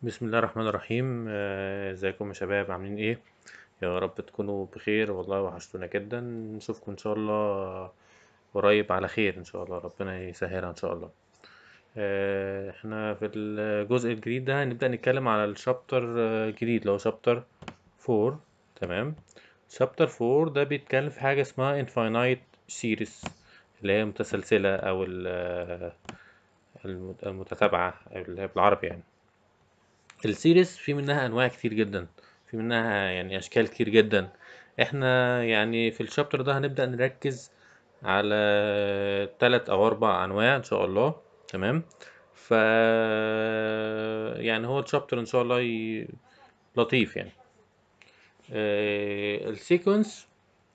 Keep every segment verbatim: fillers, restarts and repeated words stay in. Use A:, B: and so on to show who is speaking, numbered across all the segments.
A: بسم الله الرحمن الرحيم. آه، ازيكم يا شباب؟ عاملين ايه؟ يا رب تكونوا بخير. والله وحشتونا جدا. نشوفكم ان شاء الله قريب على خير ان شاء الله. ربنا يسهلها ان شاء الله. آه، احنا في الجزء الجديد ده هنبدأ نتكلم على الشابتر الجديد اللي هو شابتر فور. تمام. شابتر فور ده بيتكلم في حاجة اسمها infinite series، اللي هي متسلسلة او ال- المت- المتتابعة اللي هي بالعربي يعني. السيريز في منها انواع كتير جدا، في منها يعني اشكال كتير جدا. احنا يعني في الشابتر ده هنبدأ نركز على تلات او اربع انواع ان شاء الله. تمام. ف يعني هو الشابتر ان شاء الله ي... لطيف يعني. آه، السيكونس،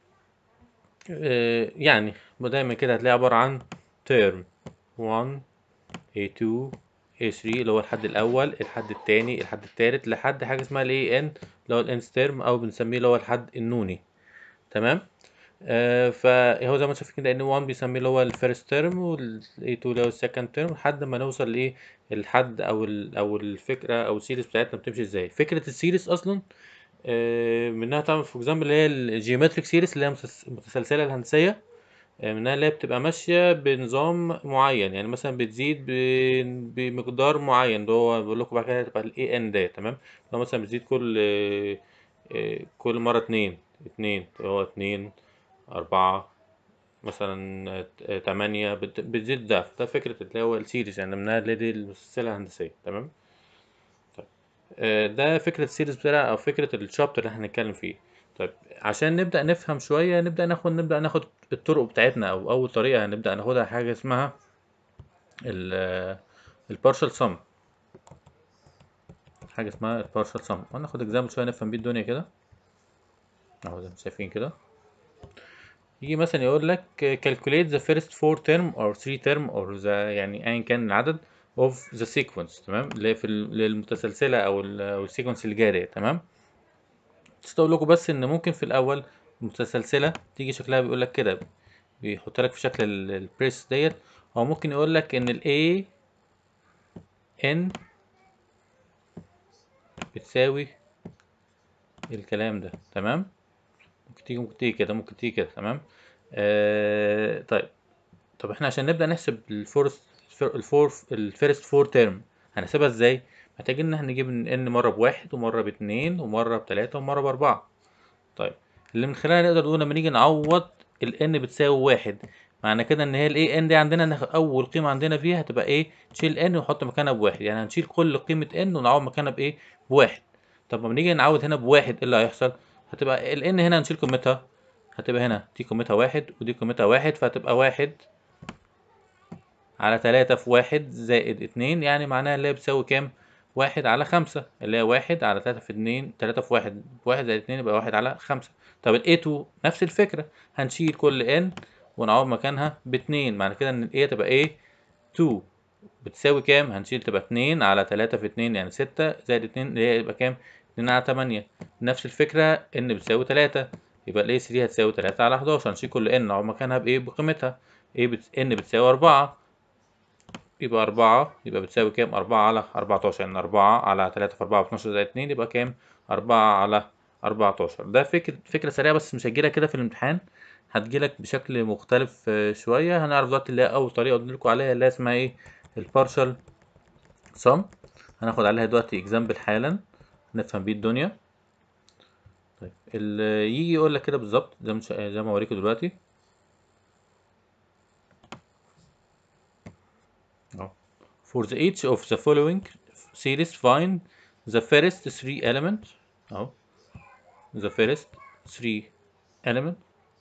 A: آه، يعني دايما كده هتلاقي عبارة عن تيرم واحد إيه اتنين إيه تلاتة اللي هو الحد الاول، الحد التاني، الحد التالت، لحد حاجه اسمها الاي ان اللي هو الانس ترم، او بنسميه اللي هو الحد النوني. تمام. آه فهو زي ما شايفين كده ان واحد بيسميه اللي هو الفيرست ترم، والاي اتنين اللي هو السكند ترم، لحد ما نوصل لايه الحد او ال او الفكره او السيريز بتاعتنا بتمشي ازاي. فكره السيريز اصلا آه منها طبعا في اكزامبل اللي هي الجيومتريك سيريز اللي هي متس- متسلسله الهندسيه. آه، منها اللي هي بتبقى ماشية بنظام معين، يعني مثلا بتزيد ب- بمقدار معين اللي هو بقول لكم بعد كده هتبقى ال إيه إن ده. تمام. لو مثلا بتزيد كل آه، آه، كل مرة اتنين اتنين اللي هو اتنين أربعة مثلا، آه، تمانية بت- بتزيد ضعف. ده فكرة اللي هو السيريز، يعني منها اللي دي السلسلة الهندسية. تمام. طيب. آه، ده فكرة السيريز بتاعها أو فكرة الشابتر اللي احنا هنتكلم فيه. طيب، عشان نبدأ نفهم شوية نبدأ ناخد نبدأ ناخد الطرق بتاعتنا، أو أول طريقة هنبدأ ناخدها حاجة اسمها ال البارشال سم. حاجة اسمها البارشال سم، هناخد اكزامبل شوية نفهم بيه الدنيا كده. أهو زي ما شايفين كده. يجي مثلا يقول لك calculate the first four term or three term or the يعني أيا كان العدد of the sequence. تمام. اللي هي في ال- للمتسلسلة أو ال أو السيكونس اللي جارية. تمام. بس اقول لكم بس ان ممكن في الاول متسلسله تيجي شكلها بيقول لك كده، بيحط لك في شكل ال- البريس ديت. او ممكن يقول لك ان ال A N بتساوي الكلام ده. تمام. ممكن تيجي ممكن تيجي كده ممكن تيجي كده. تمام. آه طيب. طب احنا عشان نبدأ نحسب الفورست الفور الفيرست فور تيرم هنحسبها ازاي؟ محتاجين ان احنا نجيب ان مرة بواحد ومرة باتنين ومرة بتلاتة ومرة باربعة. طيب، اللي من خلالها نقدر نقول لما نيجي نعوض ال n بتساوي واحد، معنى كده ان هي ال a n دي عندنا ناخد اول قيمة عندنا فيها هتبقى ايه؟ تشيل n ونحط مكانها بواحد، يعني هنشيل كل قيمة n ونعوض مكانها بايه؟ بواحد. طب لما نيجي نعوض هنا بواحد ايه اللي هيحصل؟ هتبقى ال n هنا هنشيل قيمتها، هتبقى هنا دي قيمتها واحد ودي قيمتها واحد، فهتبقى واحد على تلاتة في واحد زائد اتنين، يعني معناها اللي هي بتساوي كام؟ واحد على خمسة، اللي هي واحد على تلاتة في اتنين، تلاتة في واحد واحد زائد اتنين يبقى واحد على خمسة. طب ال إيه اتنين نفس الفكرة، هنشيل كل n ونعوض مكانها باتنين، معنى كده ان ال A تبقى ايه؟ اتنين بتساوي كام؟ هنشيل تبقى اتنين على تلاتة في اتنين يعني ستة زائد اتنين اللي هي يبقى كام؟ اتنين على تمانية. نفس الفكرة n بتساوي تلاتة، يبقى ال A تلاتة هتساوي تلاتة على حداشر، هنشيل كل n نعوض مكانها بايه؟ بقيمتها. ايه بت... n بتساوي اربعة، يبقى أربعة يبقى بتساوي كام؟ أربعة على أربعتاشر، يعني أربعة على تلاتة في أربعة باتناشر زائد اتنين يبقى كام؟ أربعة على أربعتاشر. ده فكرة فكرة سريعة بس مش هتجيلك كده في الامتحان، هتجيلك بشكل مختلف آه، شوية. هنعرف دلوقتي اللي هي أول طريقة قلت لكم عليها اللي هي اسمها إيه؟ البارشال سم. هناخد عليها دلوقتي اكزامبل حالا نفهم بيه الدنيا. طيب، اللي يجي يقول لك كده بالظبط زي ما زي ما اوريكم دلوقتي اهو. For the each of the following series find the first three elements اهو. the first three element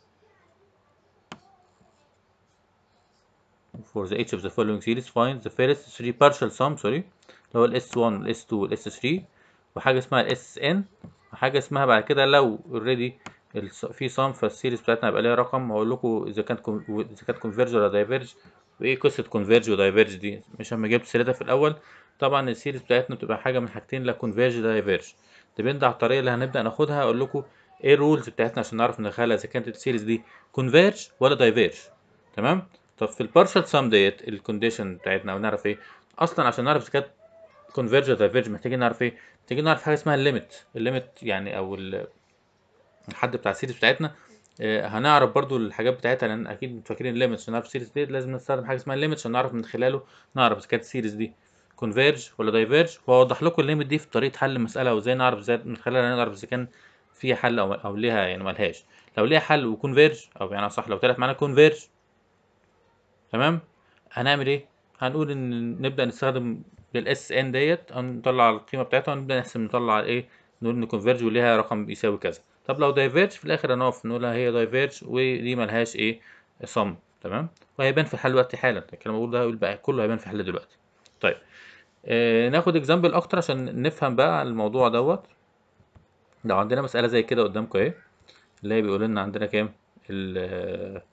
A: for the each of the following series find the first three partial sum sorry اللي هو ال إس واحد ال إس اتنين ال إس تلاتة، وحاجة اسمها ال إس إن، وحاجة اسمها بعد كده لو already في sum فالسيريز بتاعتنا هيبقى ليها رقم. هقول لكم إذا كانت con- إذا كانت converge ولا diverge، وإيه قصة converge و diverge دي مش لما جبت سيرتها في الأول. طبعا السيريز بتاعتنا بتبقى حاجة من حاجتين، لا converge لا diverge. ديبند على الطريقة اللي هنبدأ ناخدها. أقول لكم إيه الرولز بتاعتنا عشان نعرف ندخلها إذا كانت السيريز دي converge ولا diverge. تمام. طب في البارشال سام ديت الكونديشن بتاعتنا او نعرف ايه اصلا عشان نعرف اذا كانت كونفيرج ولا دايفيرج محتاجين نعرف ايه؟ محتاجين نعرف حاجه اسمها الليميت. الليميت يعني او الحد بتاع السيريز بتاعتنا. آه، هنعرف برضو الحاجات بتاعتها، لان اكيد فاكرين الليميت. عشان نعرف السيريز دي لازم نستخدم حاجه اسمها الليميت عشان نعرف من خلاله نعرف اذا كانت السيريز دي كونفيرج ولا دايفيرج. وهوضح لكم الليميت دي في طريقه حل المساله، وازاي نعرف ازاي من خلالها نعرف اذا كان فيها حل او او ليها يعني ملهاش. لو ليها حل وكونفيرج، او يعني صح لو طلعت معانا كونفيرج تمام، هنعمل ايه؟ هنقول ان نبدا نستخدم للاس ان ديت، نطلع القيمه بتاعتها ونبدا نحسب نطلع ايه، نقول ان كونفيرج وليها رقم بيساوي كذا. طب لو دايفيرج في الاخر هنقف نقول هي دايفيرج ودي ملهاش ايه، صم. تمام، وهيبان في الحل دلوقتي حالا. الكلام بقول ده بقى كله هيبان في الحل دلوقتي. طيب آه ناخد اكزامبل اكتر عشان نفهم بقى الموضوع دوت. لو عندنا مساله زي كده قدامكم اهي، اللي هي بيقول لنا عندنا كام ال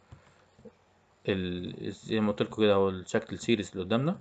A: ال زي ما قلت لكم كده، هو الشكل السيريز اللي قدامنا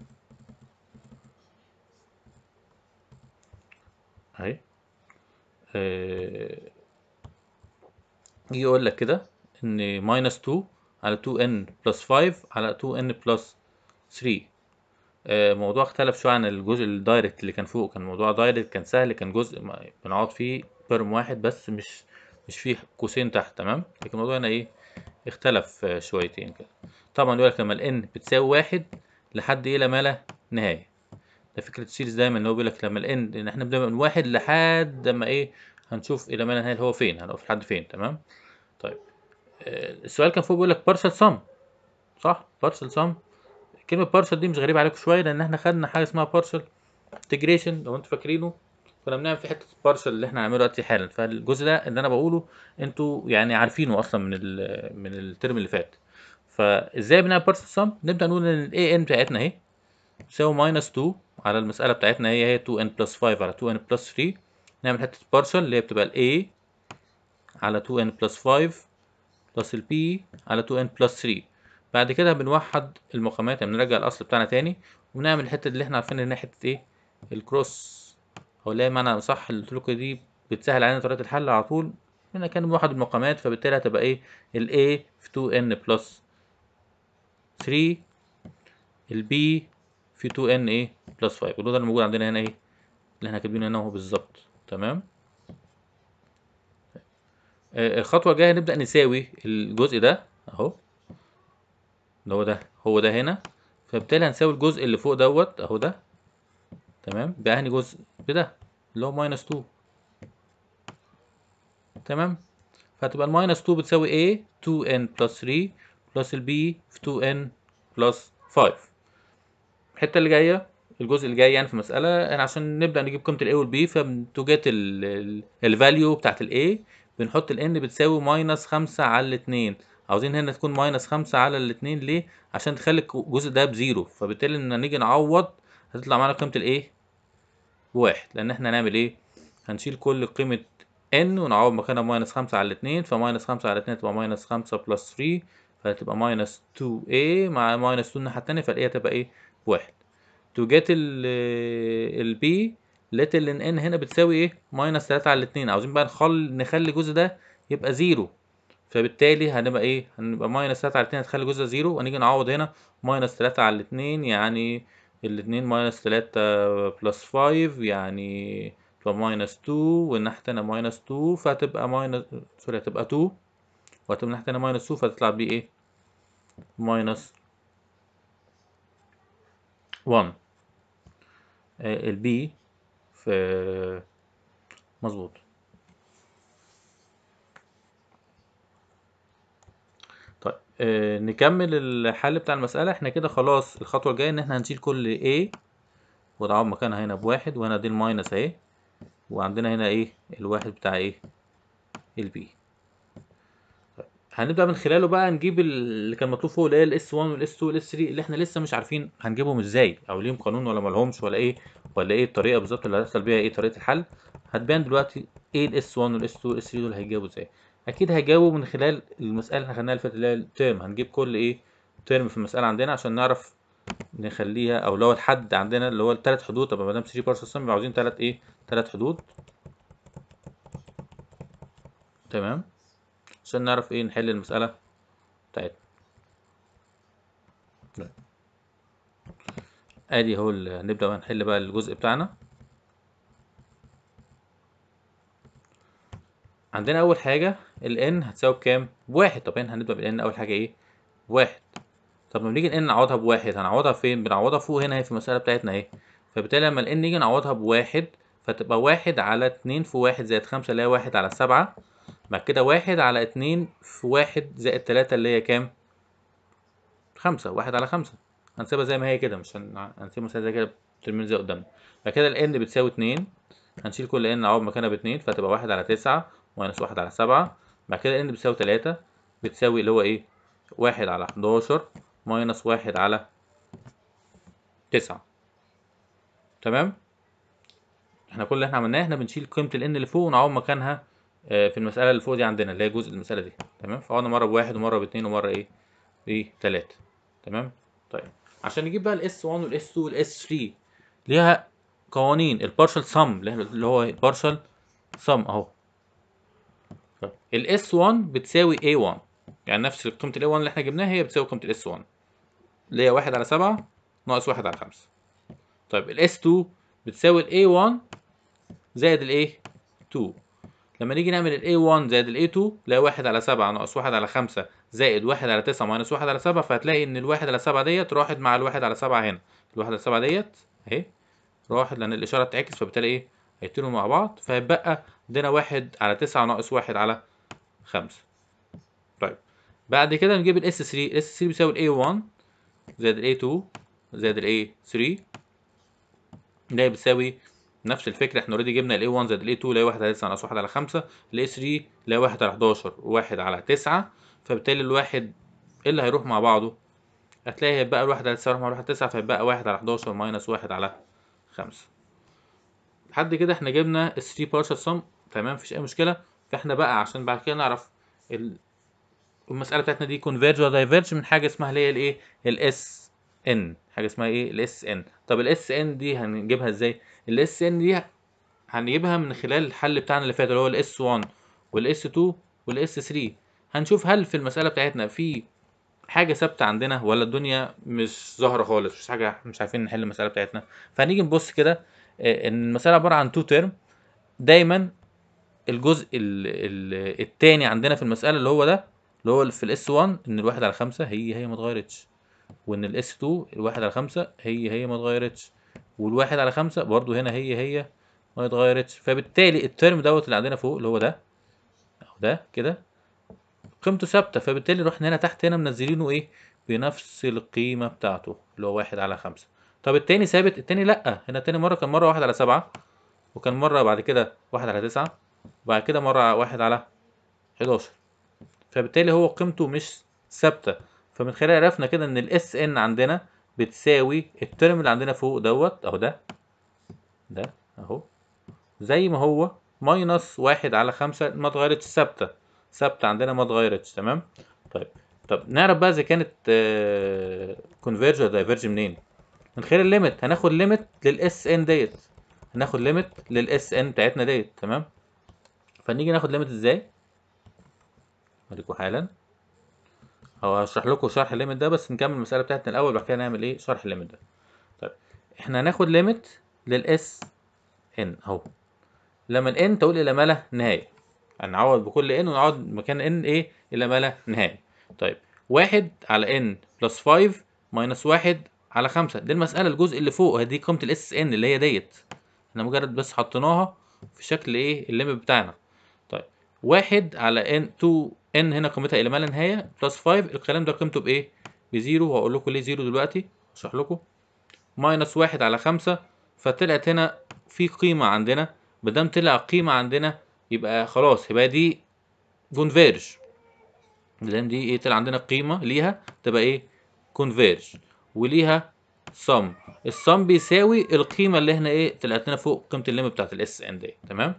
A: اهي. آه، يجي يقول لك كده ان ماينس اتنين على اتنين ان بلس خمسة على اتنين ان بلس تلاتة. آه، الموضوع اختلف شويه عن الجزء الدايركت اللي كان فوق. كان الموضوع دايركت كان سهل، كان جزء ما- بنقعد فيه ترم واحد بس، مش مش فيه قوسين تحت. تمام، لكن الموضوع هنا ايه، اختلف آه، شويتين كده. طبعا يقول لك لما الان بتساوي واحد لحد ايه، ما لا نهايه. ده فكره السيريز دايما، اللي هو بيقول لك لما الان، ان احنا بنبدا من واحد لحد ما ايه، هنشوف الى ما لا نهايه اللي هو فين، هنقف لحد فين. تمام. طيب آه، السؤال كان فوق بيقول لك بارشال سم، صح؟ بارشال سم. كلمة بارشال دي مش غريبة عليكم شوية، لأن احنا خدنا حاجة اسمها بارشال انتجريشن لو انتوا فاكرينه. كنا بنعمل في حتة بارشال اللي احنا هنعمله دلوقتي حالا. فالجزء ده اللي أنا بقوله انتوا يعني عارفينه أصلا من ال من الترم اللي فات. فازاي بنعمل بارشال سم؟ نبدأ نقول إن الاي ان بتاعتنا اهي تساوي ماينس اتنين على المسألة بتاعتنا، هي هي اتنين ان بلس خمسة على اتنين ان بلس تلاتة. نعمل حتة بارشال اللي هي بتبقى الاي على اتنين ان بلس خمسة بلس البي على اتنين ان بلس تلاتة. بعد كده بنوحد المقامات، يعني بنرجع الاصل بتاعنا تاني، ونعمل الحته اللي احنا عارفين انها حته ايه، الكروس. او لا معنى صح اللي قلت لكم دي بتسهل علينا طريقه الحل على طول. هنا كان بنوحد المقامات، فبالتالي هتبقى ايه، ال A في اتنين ان بلس تلاتة، ال B في اتنين ان ايه بلس خمسة. وده اللي موجود عندنا هنا ايه، اللي احنا كاتبينه هنا اهو بالظبط. تمام. آه الخطوه الجايه نبدا نساوي الجزء ده اهو، اللي هو ده، هو ده هنا. فبالتالي هنساوي الجزء اللي فوق دوت اهو ده. تمام، بأنهي جزء؟ بده اللي هو ماينس اتنين. تمام، فهتبقى الماينس اتنين بتساوي ايه، اتنين ان بلس تلاتة بلس البي في اتنين ان بلس خمسة. الحته اللي جايه، الجزء اللي جاي يعني في المساله، انا عشان نبدا نجيب قيمه الاي والبي، فبتوجات الفاليو بتاعت الاي بنحط الان بتساوي ماينس خمسة على الاتنين. عاوزين هنا تكون ماينس خمسة على الاتنين ليه؟ عشان تخلي الجزء ده بزيرو. فبالتالي لما نيجي نعوض هتطلع معانا قيمه الايه بواحد، لان احنا هنعمل ايه، هنشيل كل قيمه ان ونعوض مكانها ماينس خمسة على الاتنين. فماينس خمسة على الاتنين تبقى ماينس خمسة بلس تلاتة، فهتبقى ماينس اتنين ايه مع ماينس اتنين الناحيه التانيه، فالايه هتبقى ايه، بواحد. تو جيت ال البي لقيت ال ان هنا بتساوي ايه، ماينس تلاتة على الاتنين. عاوزين بقى نخل نخلي الجزء ده يبقى زيرو. فبالتالي هنبقى ايه، هنبقى ماينس تلاتة على الاتنين هتخلي الجزء ده زيرو، ونيجي نعوض هنا ماينس تلاتة على الاتنين، يعني الاتنين ماينس تلاتة بلس خمسة يعني تبقى ماينس اتنين، والناحية التانية ماينس اتنين، فهتبقى ماينس سوري هتبقى اتنين، وهتبقى الناحية التانية ماينس اتنين، فتطلع بيه ايه، ماينس واحد. البي في مظبوط. طيب آه نكمل الحل بتاع المسألة. احنا كده خلاص الخطوة الجاية ان احنا هنشيل كل A ونعوض مكانها هنا بواحد، وهنا دي الماينس اهي، وعندنا هنا ايه الواحد بتاع ايه البي. هنبدأ من خلاله بقى نجيب اللي كان مطلوب فوق، اللي هي الاس واحد والاس اتنين والاس تلاتة، اللي احنا لسه مش عارفين هنجيبهم ازاي، او ليهم قانون ولا مالهمش، ولا ايه، ولا ايه الطريقة بالظبط اللي هتحصل بيها ايه طريقة الحل. هتبان دلوقتي ايه الاس واحد والاس اتنين والاس تلاتة دول هيجاوبوا ازاي. اكيد هيجاوبوا من خلال المسألة اللي احنا خدناها اللي فاتت، اللي هي الترم. هنجيب كل ايه ترم في المسألة عندنا عشان نعرف نخليها، او اللي هو الحد عندنا اللي هو الثلاث حدود. طب ما دام تلاتة بارسل سم يبقى عاوزين ثلاث ايه، ثلاث حدود. تمام، عشان نعرف ايه نحل المسألة بتاعتنا. ادي هو نبدا بقى نحل بقى الجزء بتاعنا. عندنا اول حاجه ال n هتساوي بكام؟ بواحد. طب هنا هنبدا بال n اول حاجه ايه؟ واحد. طب لما نيجي ال n نعوضها بواحد هنعوضها فين؟ بنعوضها فوق هنا اهي في المساله بتاعتنا اهي. فبالتالي لما ال n نيجي نعوضها بواحد فتبقى واحد على اتنين في واحد زائد خمسة اللي هي واحد على سبعة. بعد كده واحد على اتنين في واحد زائد تلاتة اللي هي كام؟ خمسة. واحد على خمسة. هنسيبها زي ما هي كده، مش هن... هنسيب مثلا زي كده ترمين زي قدامنا. بعد كده ال n بتساوي اتنين. هنشيل كل n نعوض مكانها باتنين فتبقى واحد على تسعة ماينس واحد على سبعة. بعد كده n بتساوي تلاتة بتساوي اللي هو ايه؟ واحد على حداشر ماينس واحد على تسعة. تمام؟ احنا كل اللي احنا عملناه احنا بنشيل قيمة ال n اللي فوق ونعوض مكانها آه، في المسألة اللي فوق دي عندنا اللي هي جزء المسألة دي. تمام؟ فقعدنا مرة بواحد ومرة باتنين ومرة ايه؟ ايه؟ تلاتة. تمام؟ طيب عشان نجيب بقى الاس واحد والاس اتنين والاس تلاتة ليها قوانين. البارشال سم اللي هو البارشال سم اهو. الاس واحد بتساوي ايه واحد، يعني نفس قيمة ال ايه واحد اللي احنا جبناها هي بتساوي قيمة الاس واحد اللي هي واحد على سبعة ناقص واحد على خمسة. طيب الاس اتنين بتساوي ال ايه واحد زائد ال ايه اتنين. لما نيجي نعمل ال ايه واحد زائد ال ايه اتنين لا واحد على سبعة ناقص واحد على خمسة زائد واحد على تسعة ماينس واحد على سبعة، فهتلاقي ان ال واحد على سبعة ديت راحت مع ال واحد على سبعة هنا. ال واحد على سبعة ديت اهي راحت لان الاشاره بتعكس، فبالتالي ايه؟ هيطيروا مع بعض فهيبقى عندنا واحد على تسعة ناقص واحد على خمسة. طيب بعد كده نجيب الاس تلاتة. الاس تلاتة بيساوي ال ايه واحد زائد ال ايه اتنين زائد ال ايه تلاتة. ده بتساوي نفس الفكره، احنا اوريدي جبنا ال ايه واحد زائد ال ايه اتنين اللي هي واحد على تسعة ناقص واحد على خمسة. ال ايه تلاتة اللي هي واحد على حداشر و1 على تسعة. فبالتالي الواحد ايه اللي هيروح مع بعضه؟ هتلاقي هيبقى الواحد على تسعة يروح مع الواحد على تسعة فيبقى واحد على حداشر ماينس واحد على خمسة. لحد كده احنا جبنا ال تلاتة بارشال سم. تمام مفيش اي مشكله. فاحنا بقى عشان بعد كده نعرف المساله بتاعتنا دي كونفيرج ولا دايفيرج من حاجه اسمها اللي هي الايه؟ الاس ان. حاجه اسمها ايه؟ الاس ان. طب الاس ان دي هنجيبها ازاي؟ الاس ان دي هنجيبها من خلال الحل بتاعنا اللي فات اللي هو الاس واحد والاس اتنين والاس تلاتة. هنشوف هل في المساله بتاعتنا في حاجه ثابته عندنا ولا الدنيا مش ظاهره خالص، مش حاجه مش عارفين نحل المساله بتاعتنا. فهنيجي نبص كده ان المساله عباره عن تو تيرم. دايما الجزء الثاني عندنا في المساله اللي هو ده اللي هو في الاس واحد ان الواحد على خمسة هي هي ما اتغيرتش، وان الاس اتنين الواحد على خمسة هي هي ما اتغيرتش، والواحد على خمسة برضو هنا هي هي ما اتغيرتش. فبالتالي الترم دوت اللي عندنا فوق اللي هو ده اهو ده كده قيمته ثابته، فبالتالي رحنا هنا تحت هنا منزلينه ايه؟ بنفس القيمه بتاعته اللي هو واحد على خمسة. طب التاني ثابت؟ التاني لا. هنا التاني مره كان مره واحد على سبعة وكان مره بعد كده واحد على تسعة وبعد كده مره واحد على حداشر. فبالتالي هو قيمته مش ثابته. فمن خلال عرفنا كده ان الاس ان عندنا بتساوي الترم اللي عندنا فوق دوت اهو ده ده اهو زي ما هو ماينس واحد على خمسة ما اتغيرتش ثابته. ثابته عندنا ما اتغيرتش. تمام. طيب طب نعرف بقى اذا كانت كونفيرج ولا دايفيرج منين؟ من خلال الليمت. هناخد ليميت للاس ان ديت. هناخد ليميت للاس ان بتاعتنا ديت. تمام. فنيجي ناخد ليميت ازاي؟ اوريكم حالا. او هشرح لكم شرح الليميت ده بس نكمل المساله بتاعتنا الاول بعد كده نعمل ايه؟ شرح الليميت ده. طيب احنا هناخد ليميت للاس ان اهو. لما الان تقول الى ما لا نهايه هنعوض بكل ان ونعوض مكان ان ايه؟ الى ما لا نهايه. طيب واحد على ان بلس خمسة ماينس واحد على خمسة. دي المساله الجزء اللي فوق دي قيمه الاس ان اللي هي ديت. احنا مجرد بس حطيناها في شكل ايه؟ الليميت بتاعنا. طيب واحد على ان اتنين ان هنا قيمتها الى ما لا نهايه بلس خمسة الكلام ده قيمته بايه؟ بزيرو. وهقول لكم ليه زيرو دلوقتي اشرح لكم. ماينس واحد على خمسة فطلعت هنا في قيمه عندنا. مادام طلع قيمه عندنا يبقى خلاص يبقى دي كونفيرج. مادام دي ايه طلع عندنا قيمه ليها تبقى ايه؟ كونفيرج. وليها صم. الصم بيساوي القيمه اللي احنا ايه طلعت لنا فوق قيمه الليمت بتاعت الاس ان دي. تمام.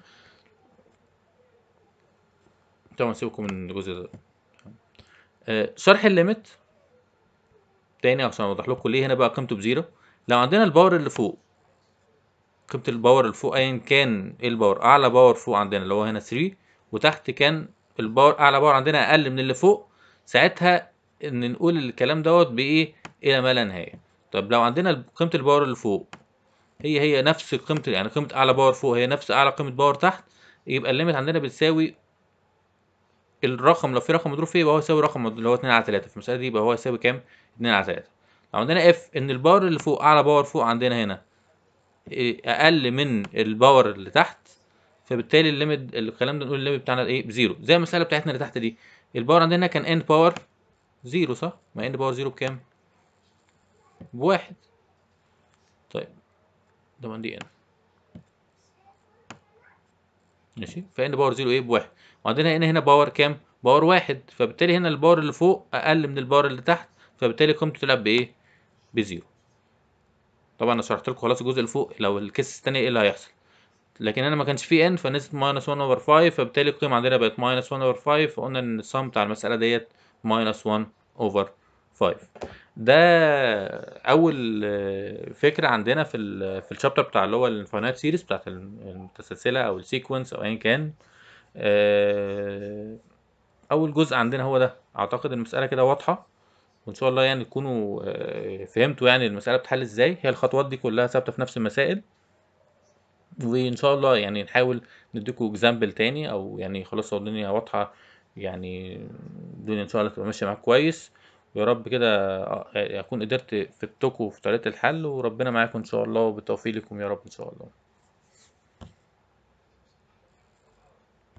A: طبعا سيبكم من الجزء ده. آه شرح الليمت تاني عشان اوضح لكم ليه هنا بقى قيمته بزيرو. لو عندنا الباور اللي فوق قيمه الباور اللي فوق ايا كان ايه الباور، اعلى باور فوق عندنا اللي هو هنا تلاتة وتحت كان الباور اعلى باور عندنا اقل من اللي فوق، ساعتها ان نقول الكلام دوت بايه؟ الى ما لا نهايه. طب لو عندنا قيمه الباور اللي فوق هي هي نفس قيمه، يعني قيمه اعلى باور فوق هي نفس اعلى قيمه باور تحت، يبقى الليميت عندنا بتساوي الرقم، لو في رقم مضروب فيه يبقى هو يساوي رقم اللي هو اتنين على تلاتة، في المساله دي يبقى هو يساوي كام؟ اتنين على تلاتة. لو عندنا اف ان الباور اللي فوق اعلى باور فوق عندنا هنا اقل من الباور اللي تحت، فبالتالي الليميت الكلام ده نقول الليميت بتاعنا ايه؟ بزيرو. زي المساله بتاعتنا اللي تحت دي، الباور عندنا كان ان باور زيرو صح؟ ما ان باور زيرو بكام؟ بواحد. طيب ده من دي ان ماشي، فان باور زيرو ايه؟ بواحد. وعندنا هنا هنا باور كام؟ باور واحد، فبالتالي هنا الباور اللي فوق اقل من الباور اللي تحت، فبالتالي قيمته طلعت بايه؟ بزيرو. طبعا انا شرحت لكم خلاص الجزء اللي فوق، لو الكيس الثانيه ايه اللي هيحصل، لكن انا ما كانش فيه ان فنزلت ماينس واحد اوفر خمسة، فبالتالي القيمه عندنا بقت ماينس واحد اوفر خمسة، فقلنا ان السم بتاع المساله ديت ماينس واحد اوفر خمسة. ده اول آه، فكره عندنا في ال في الشابتر بتاع اللي هو الانفاينايت سيريز بتاعت المتسلسله او السيكونس او ايا كان. آه، اول جزء عندنا هو ده. اعتقد المساله كده واضحه، وان شاء الله يعني تكونوا آه، فهمتوا يعني المساله بتحل ازاي. هي الخطوات دي كلها ثابته في نفس المسائل، وان شاء الله يعني نحاول نديكوا اكزامبل تاني، او يعني خلاص لو الدنيا واضحه يعني الدنيا ان شاء الله تبقى ماشيه معاك كويس. ويا رب كده آه، اكون قدرت فدتكوا في طريقه الحل، وربنا معاكم ان شاء الله، وبالتوفيق لكم يا رب ان شاء الله.